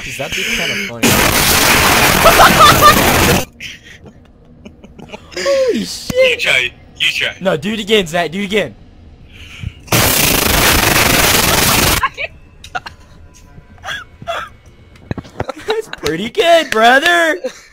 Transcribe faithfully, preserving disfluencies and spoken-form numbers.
Cause that'd be kind of funny. Holy shit! You try. You try. No, do it again, Zach. Do it again. That's pretty good, brother.